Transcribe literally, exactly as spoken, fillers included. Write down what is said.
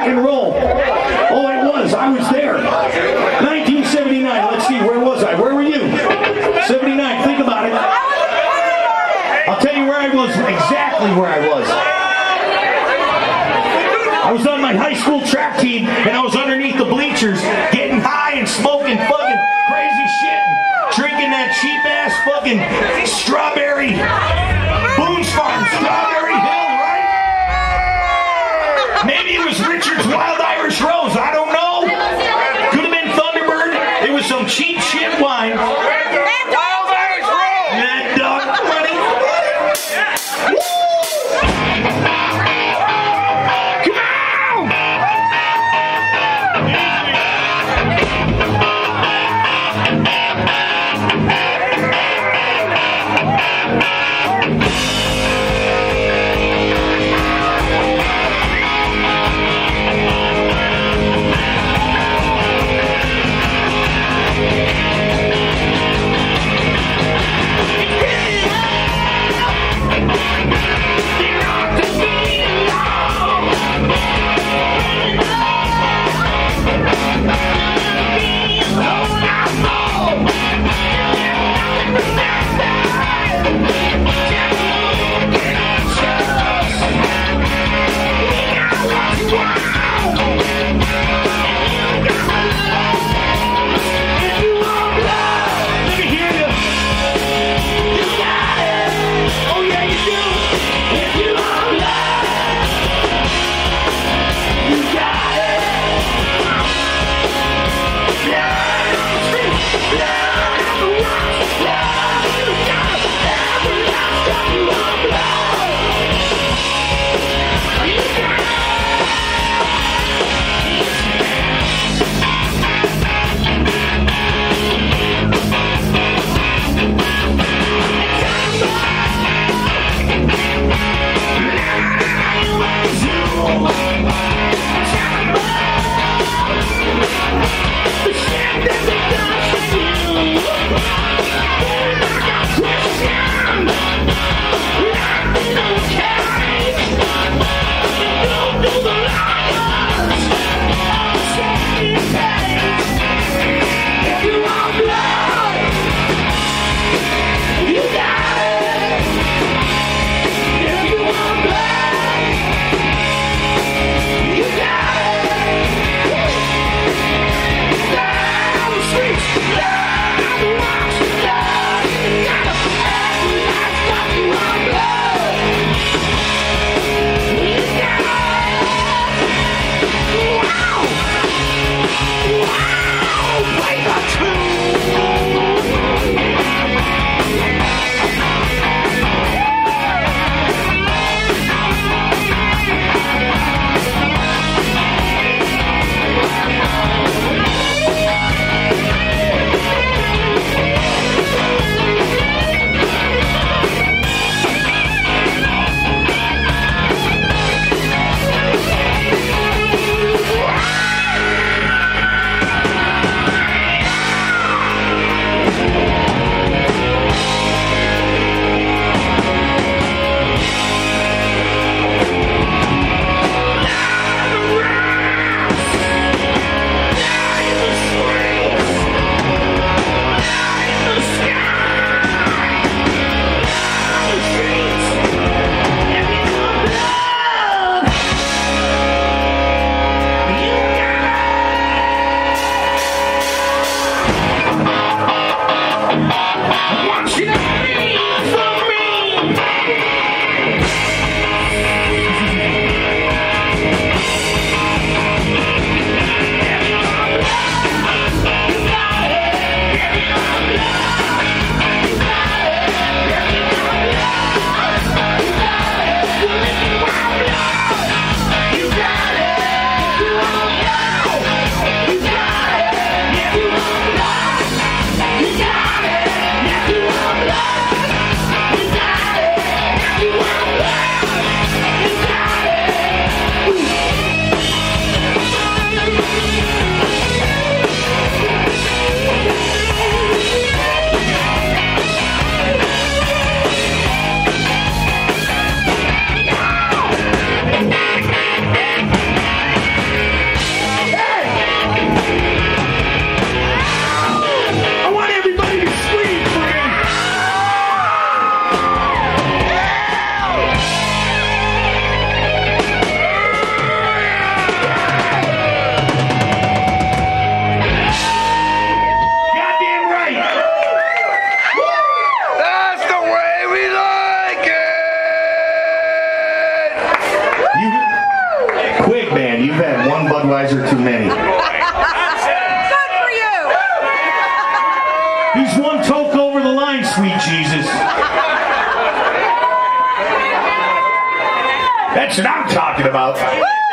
rock and roll. Oh, it was. I was there. nineteen seventy-nine. Let's see. Where was I? Where were you? seventy-nine. Think about it. I'll tell you where I was. Exactly where I was. I was on my high school track team, and I was underneath the bleachers, getting high and smoking fucking crazy shit, drinking that cheap ass fucking strawberry Boone's Farm, Strawberry Hill, right? Maybe it was Richard's Wild Irish Rose. I don't know. Could have been Thunderbird. It was some cheap shit wine. Wild Irish Rose. That dog money. one Budweiser too many. Good for you. He's one toke over the line, sweet Jesus. That's what I'm talking about.